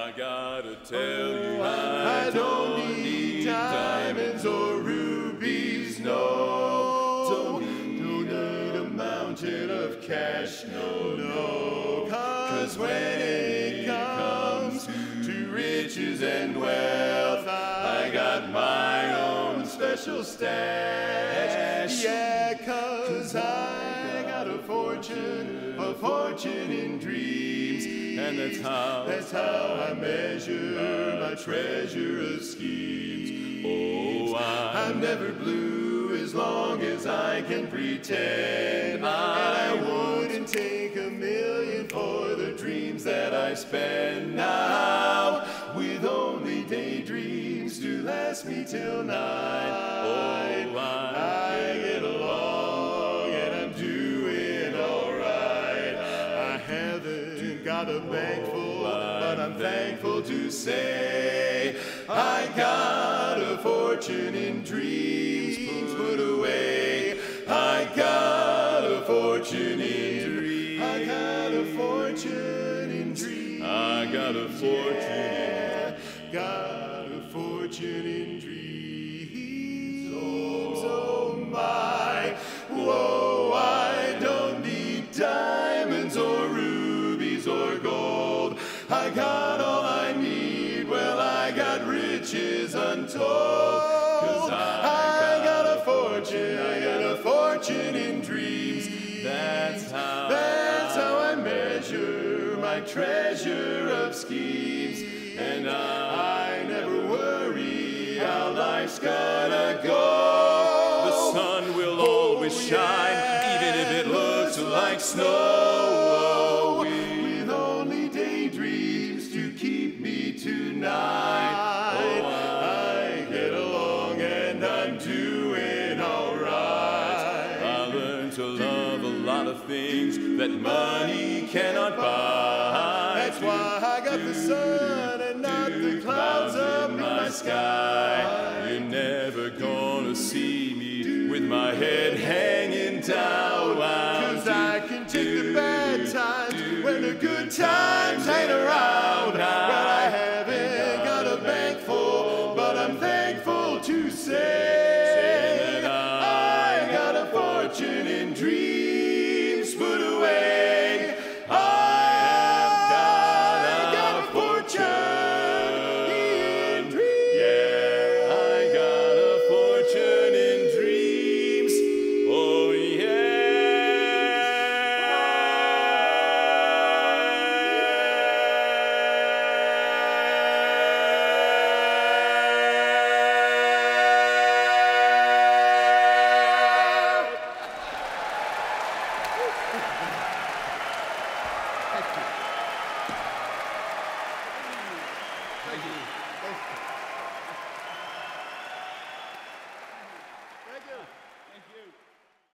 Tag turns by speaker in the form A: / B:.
A: I gotta tell you,
B: I don't need diamonds or rubies, no. Don't need a mountain of cash, no. 'Cause when it comes to riches and wealth, I got my own special stash. Yeah, 'cause I got a fortune in dreams.
A: and that's
B: how I measure my treasure of schemes.
A: Oh,
B: I'm never blue as long as I can pretend. And I wouldn't take a million for the dreams that I spend now, with only daydreams to last me till night.
A: oh,
B: I get along and I'm doing alright. I haven't got a bank full, but I'm thankful to say I got a fortune in dreams put away. I got a fortune in dreams. I got a fortune in dreams.
A: I got a fortune
B: in dreams. Got a fortune in dreams. Oh my, whoa, I don't need diamonds or rubies or gold. I got all I need, well, I got riches untold. 'Cause I got a fortune in dreams.
A: That's
B: how I measure my treasure of schemes. And I never worry how life's gonna go.
A: The sun will always shine, even if it looks like snow.
B: With only daydreams to keep me tonight. I get along and I'm doing alright.
A: I learned to love a lot of things that money cannot buy.
B: That's why I got the sun and not the clouds up in my sky.
A: You're never gonna see me with my head hanging down.
B: 'Cause I can take the bad times when the good times ain't around. Well, I haven't got a bank full, but I'm thankful to say I got a fortune in dreams put away. I got a fortune in dreams.
A: Yeah, I got a fortune in dreams. Oh,
B: Thank you.